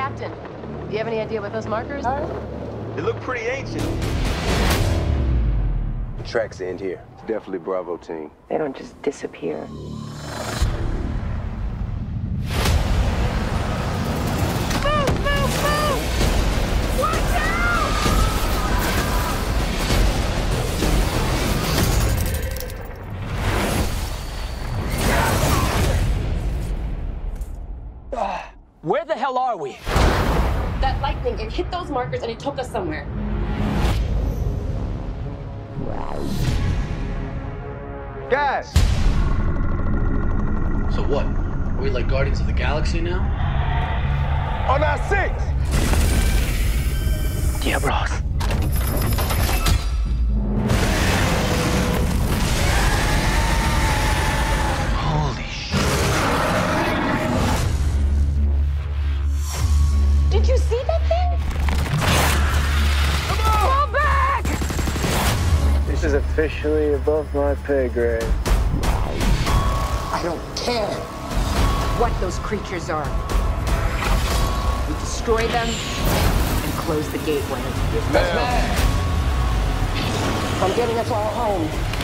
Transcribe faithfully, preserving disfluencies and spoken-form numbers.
Captain, do you have any idea what those markers are? They look pretty ancient. The tracks end here. It's definitely Bravo team. They don't just disappear. Where the hell are we? That lightning, it hit those markers and it took us somewhere. Guys! So what? Are we like Guardians of the Galaxy now? On our six! Diablos. Holy shit. Did you see that thing? Come on! Fall back! This is officially above my pay grade. I don't care what those creatures are. We destroy them and close the gateway. Yes, ma'am. I'm getting us all home.